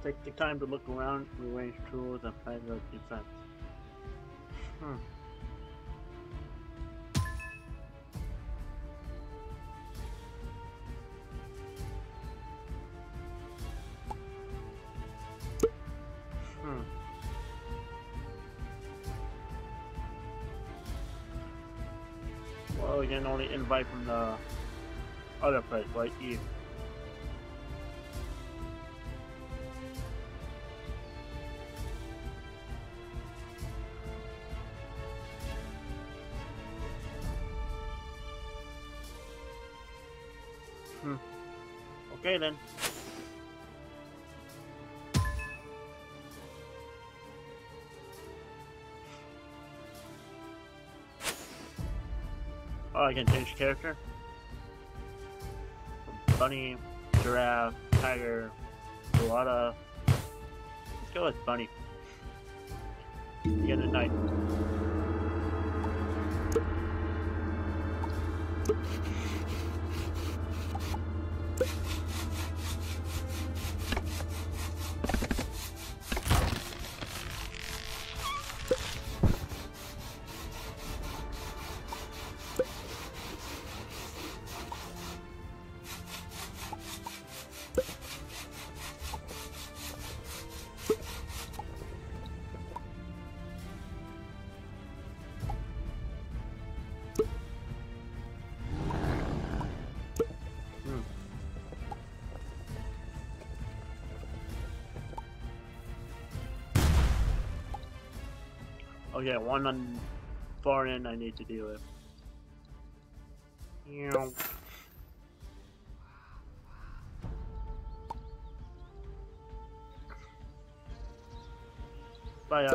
Take the time to look around, rearrange tools, and plan your defense. Hmm. Hmm. Well, you can only invite from the other place, right? Eve. Hmm. Okay then. Oh, I can change character. Bunny, giraffe, tiger, koala. Let's go with bunny. Get a knife. Oh yeah, one on far end I need to deal with. Meow. But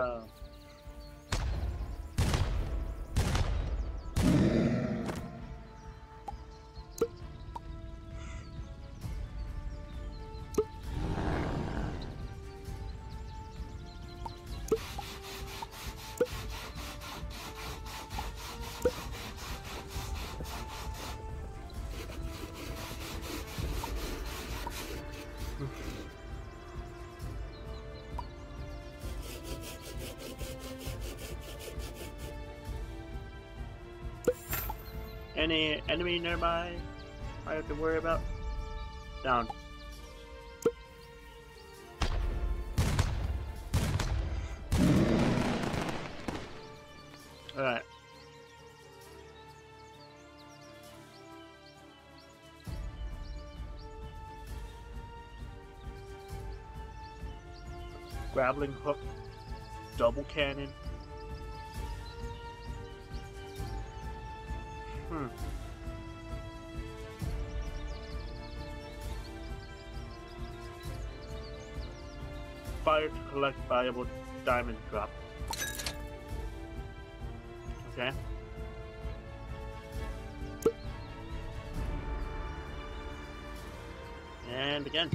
any enemy nearby I have to worry about? Down. Alright. Grappling hook, double cannon. Hmm. Fire to collect valuable diamond drop. Okay. And again.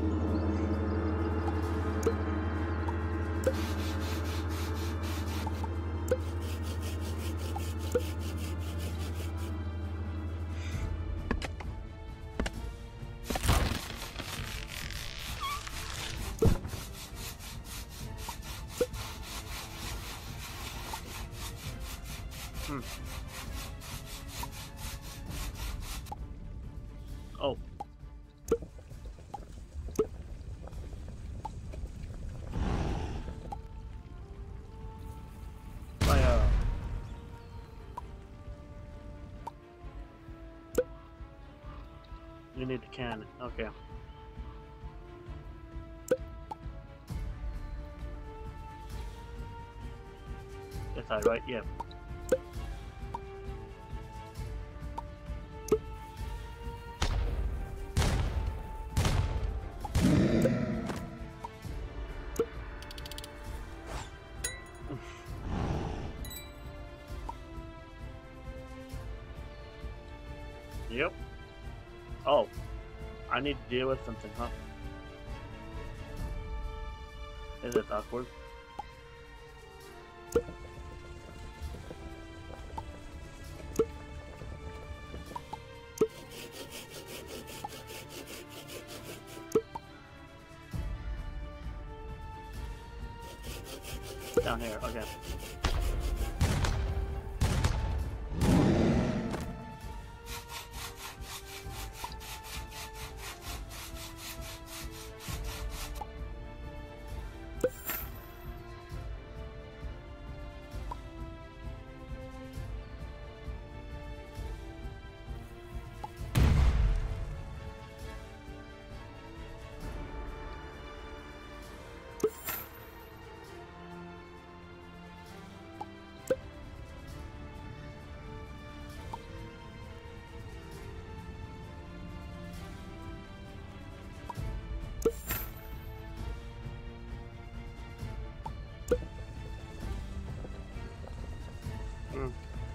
Hmm. Oh. You need the cannon. Okay. Yes, I right? Yeah. Yep. Oh. I need to deal with something, huh? Is it awkward? Okay. Mm.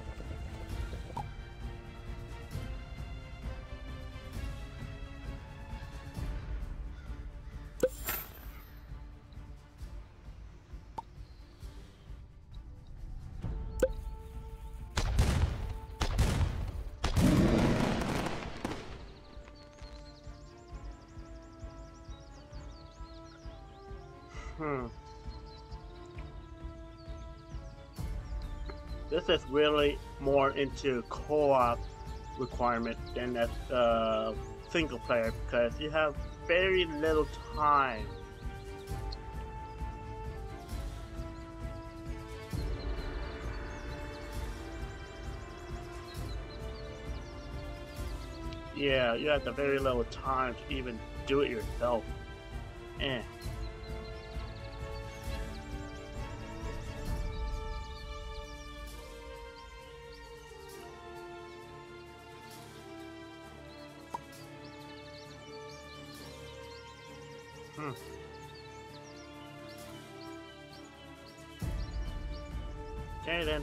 Hmm. This is really more into co-op requirement than that single player because you have very little time. Yeah, you have the very little time to even do it yourself. Eh. Hmm. Okay then.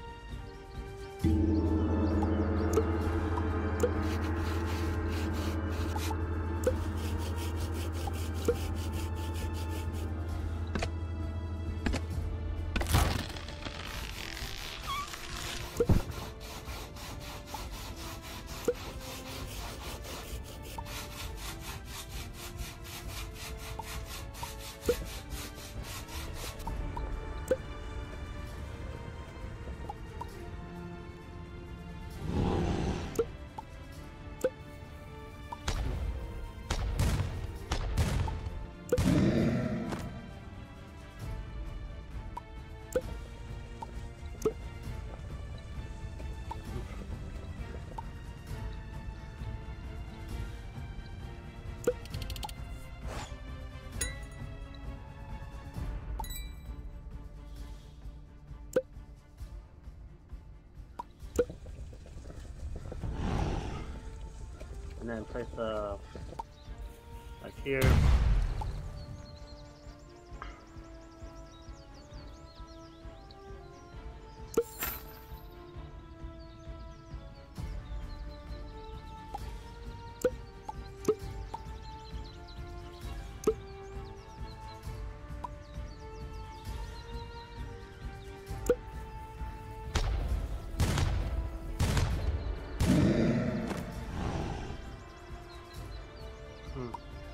And then place the like here. Hmm.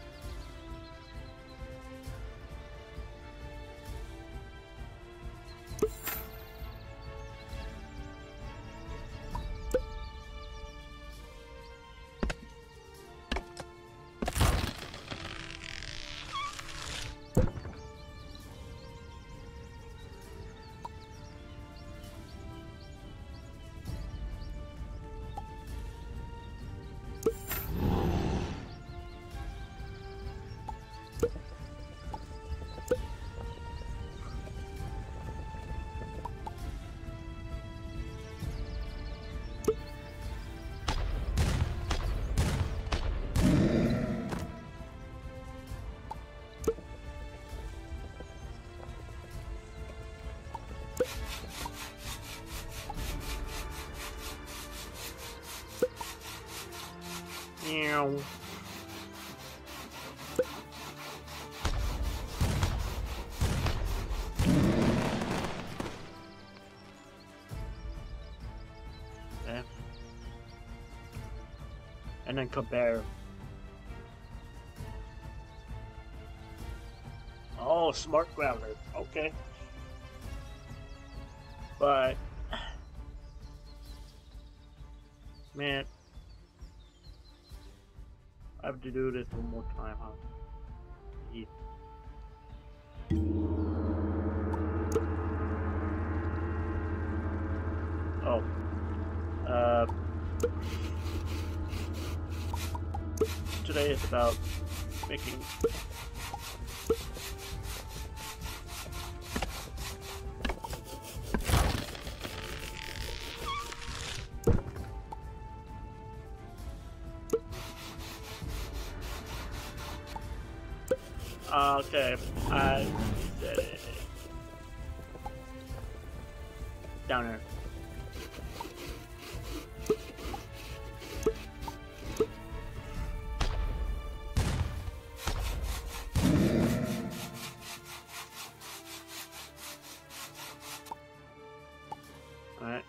Meow. Okay. And then compare. Oh, smart grounder. Okay. But man, I have to do this one more time, huh? Yeah. Oh, uh, today is about making okay, I said it down there. Alright.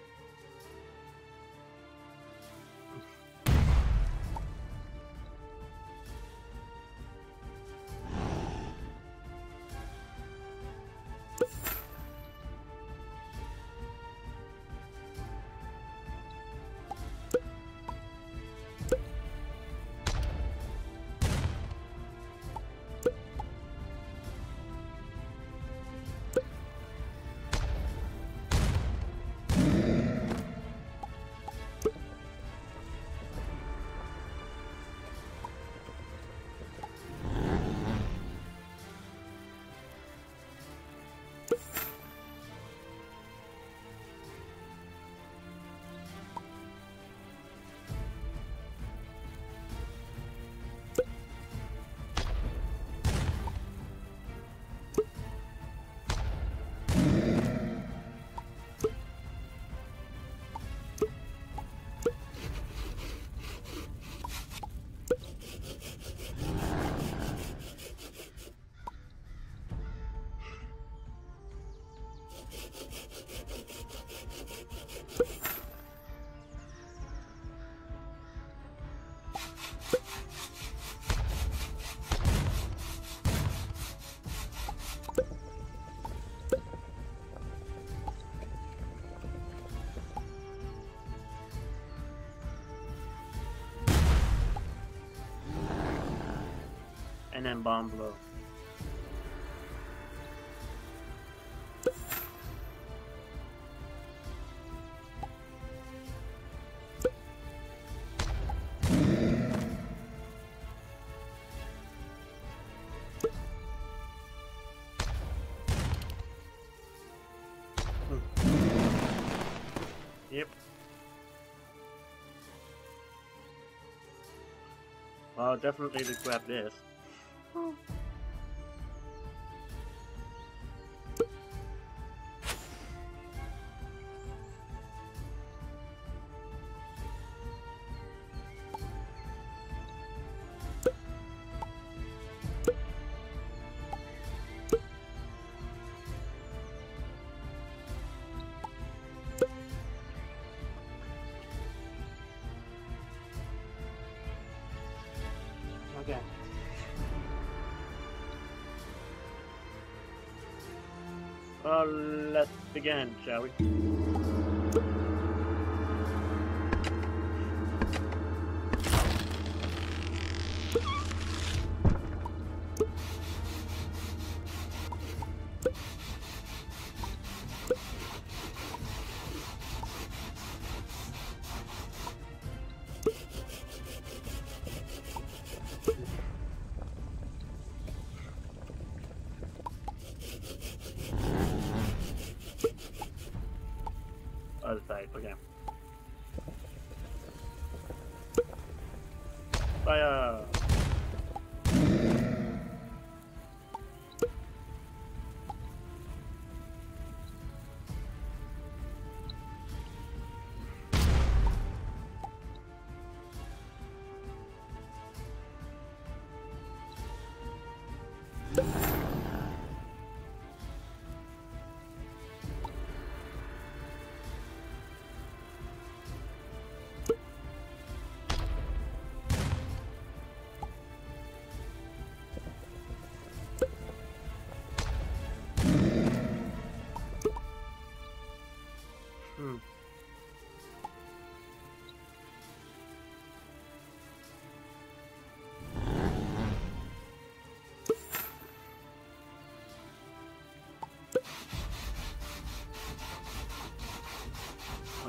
And then bomb blow. Yep. Well, definitely to grab this. Okay. Well, let's begin, shall we? Other side, okay. Fire!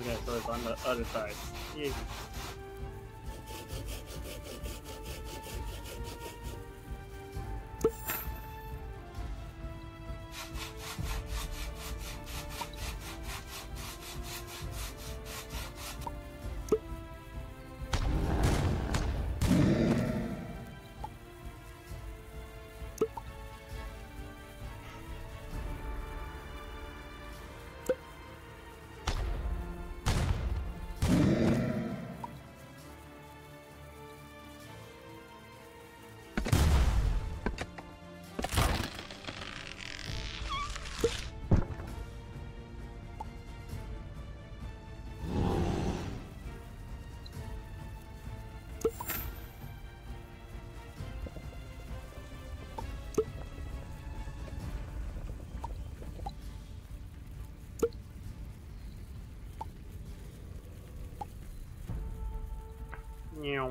Okay, so it's on the other side. Yeah. Meow.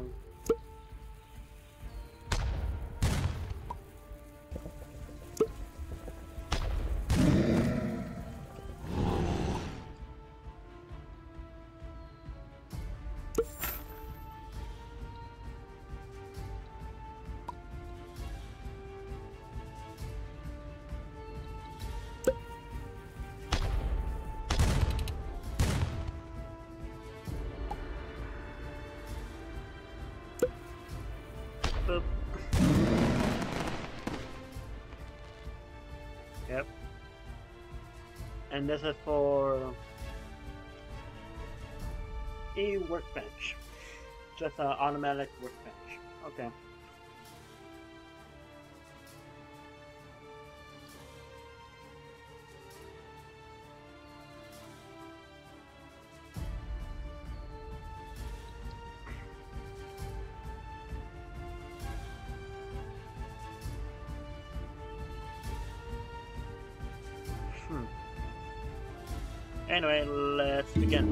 Boop. Yep. And this is for a workbench. Just an automatic workbench. Okay. Anyway, let's begin.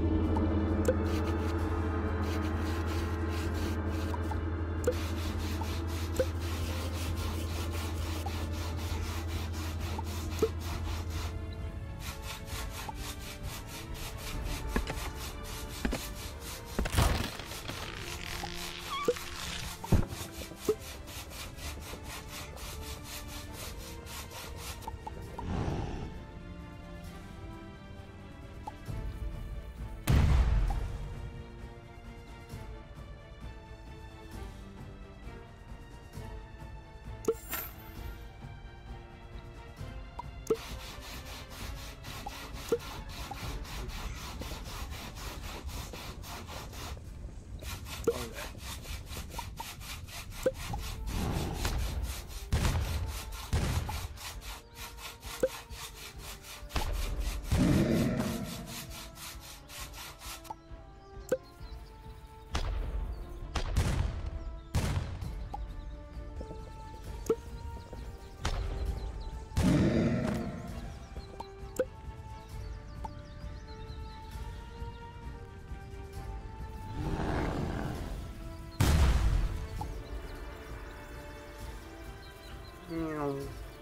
Meow.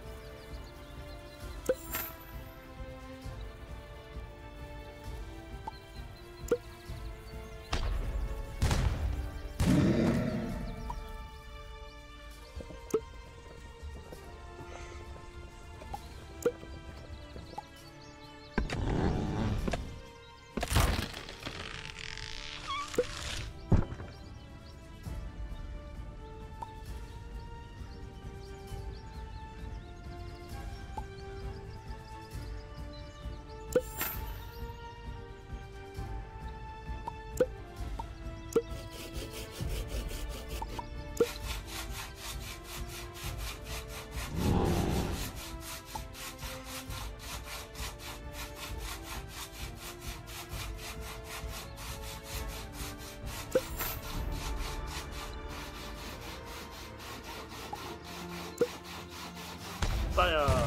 Fire!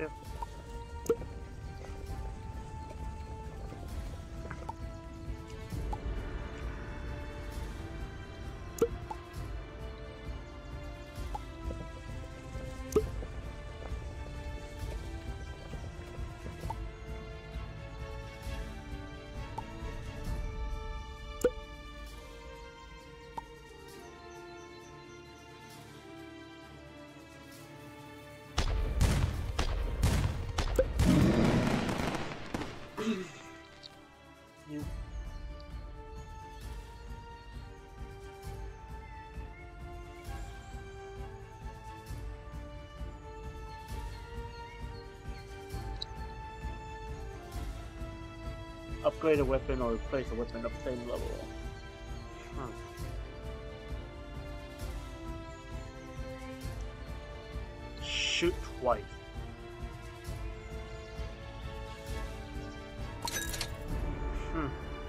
here. Yeah. Upgrade a weapon or replace a weapon of same level. Huh. Shoot twice. Hmm.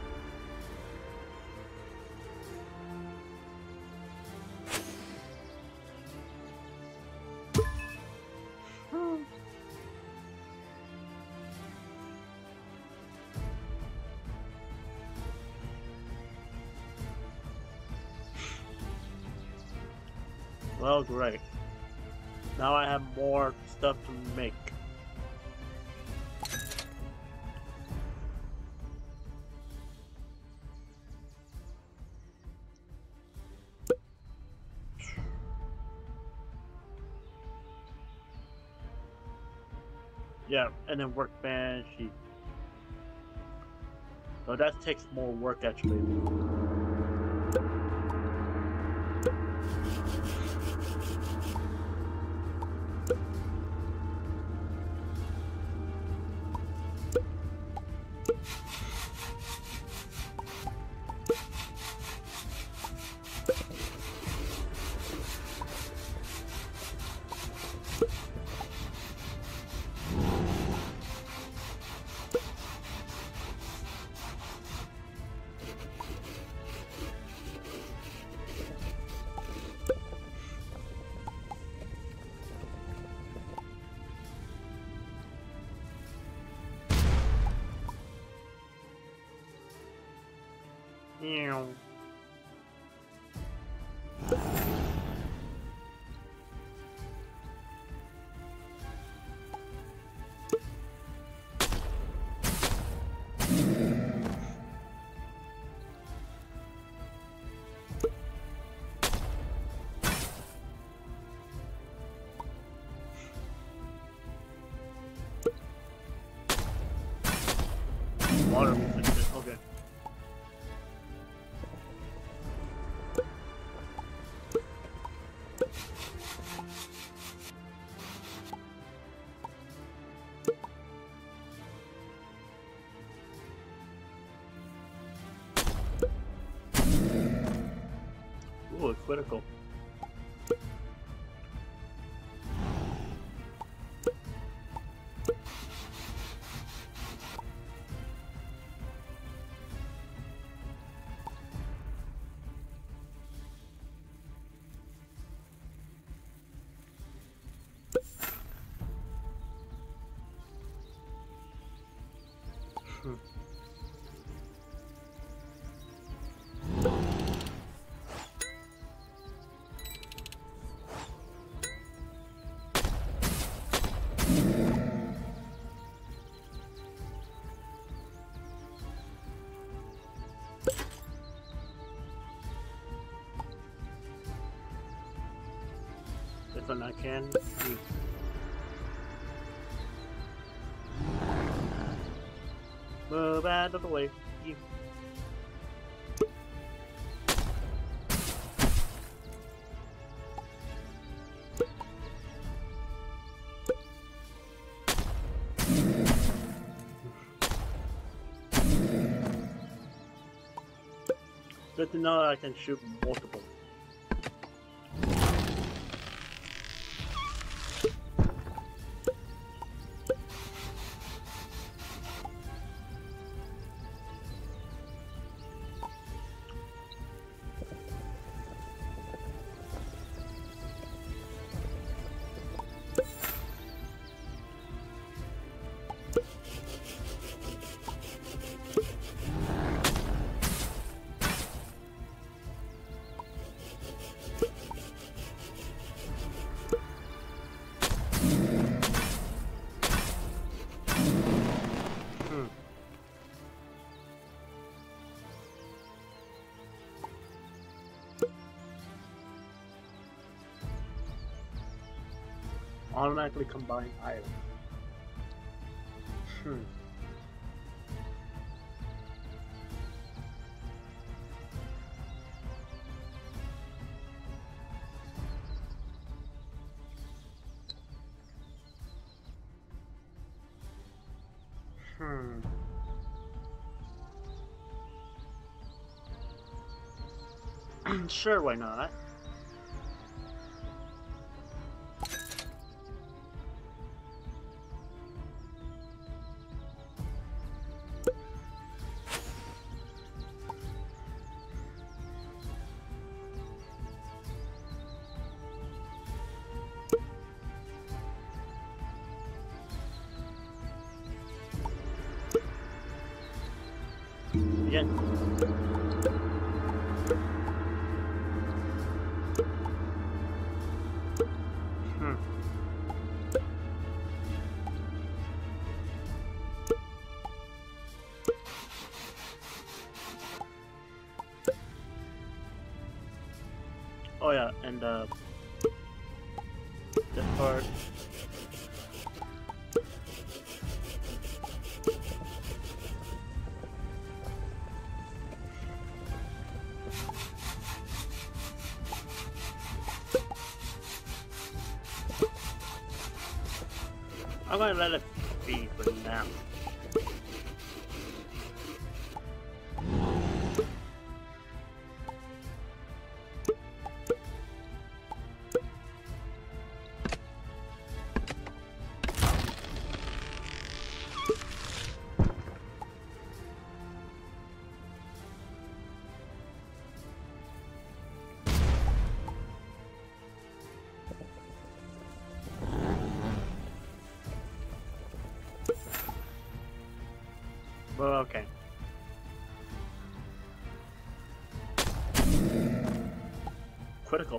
Well, great. Now I have more stuff to make. Yeah, and then workbench. So that takes more work actually. Meow. Water resistance, okay. Ooh, a critical. Hmm. This one I can use. Move out of the way. You. Good to know I can shoot multiple. Automatically combine items. Hmm. Sure, why not? Again. Oh yeah, and this part. I'm gonna let it be for now. Well, okay. Critical.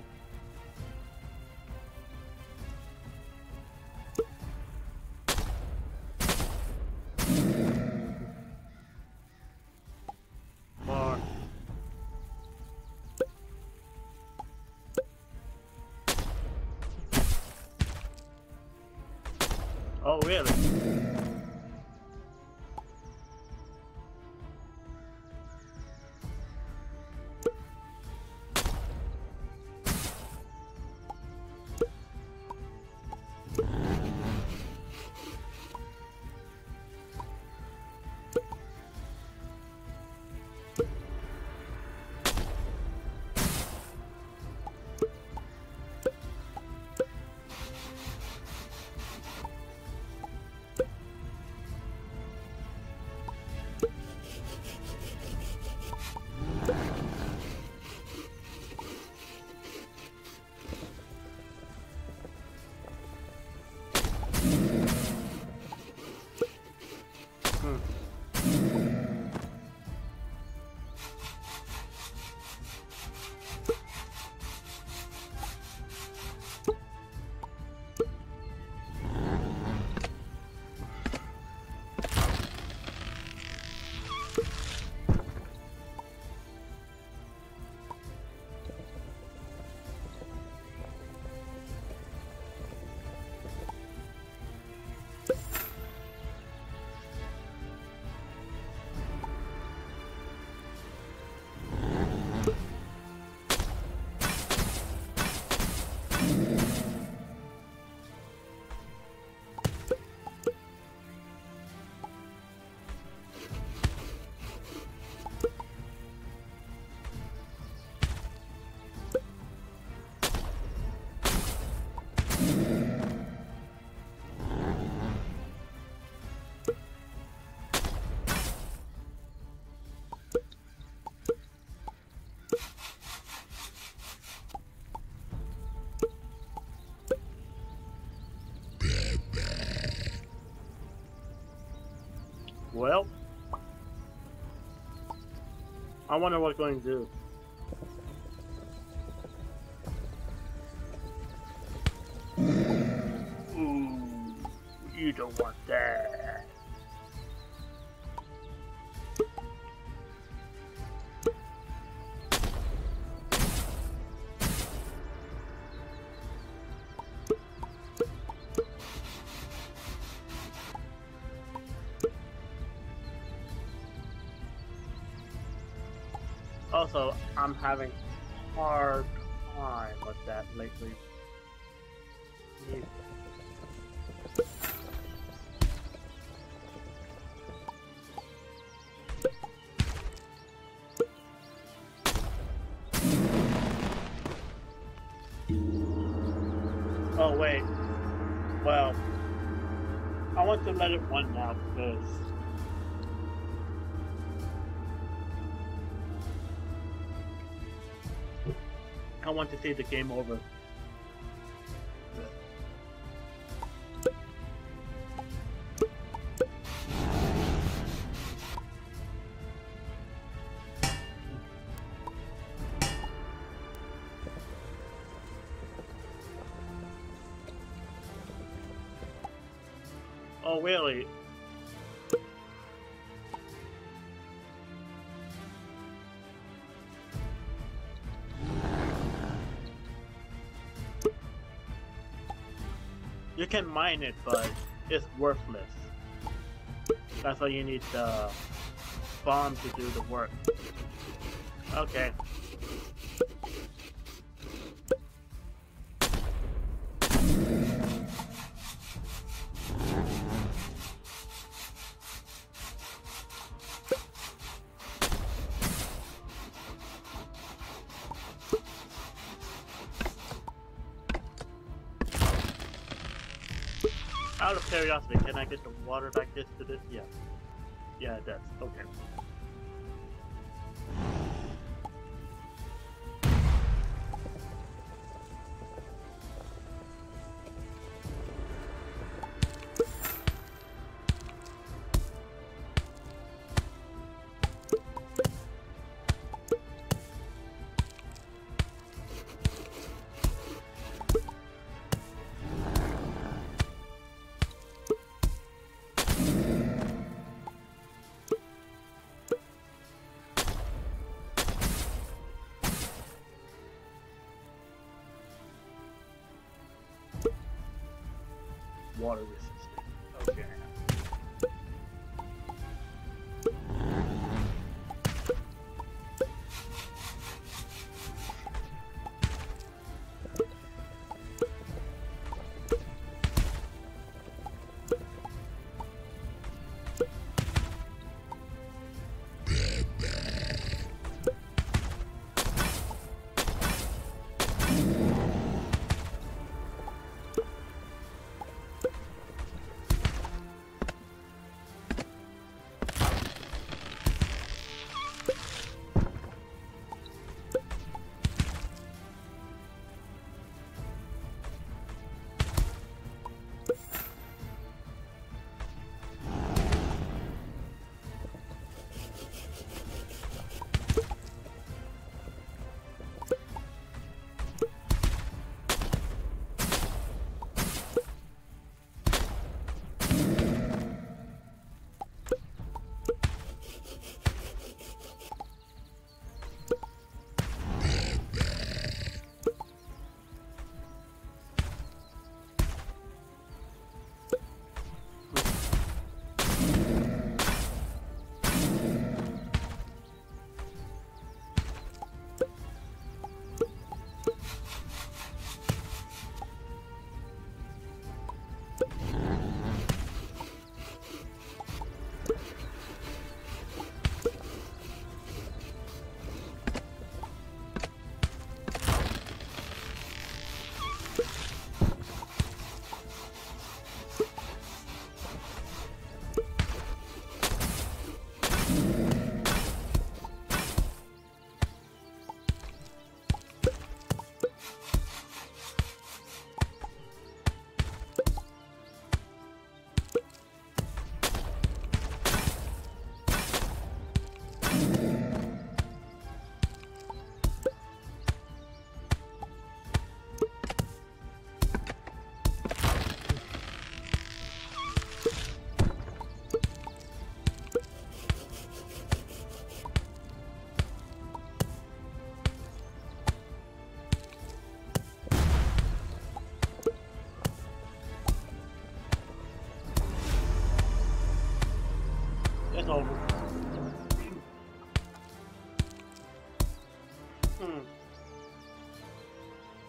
More. Oh, really? Well, I wonder what it's going to do. Ooh, you don't want that. Also, I'm having hard time with that lately. Oh wait, well, I want to let it run now because I want to see the game over. Oh really? You can mine it, but it's worthless. That's why you need the bomb to do the work. Okay. Out of curiosity, can I get the water like this to this? Yeah. Yeah, it does. Okay. Water resistant. Okay.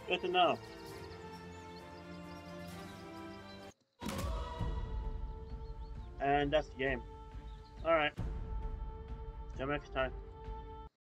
Good to know. And that's the game. Alright. Till next time.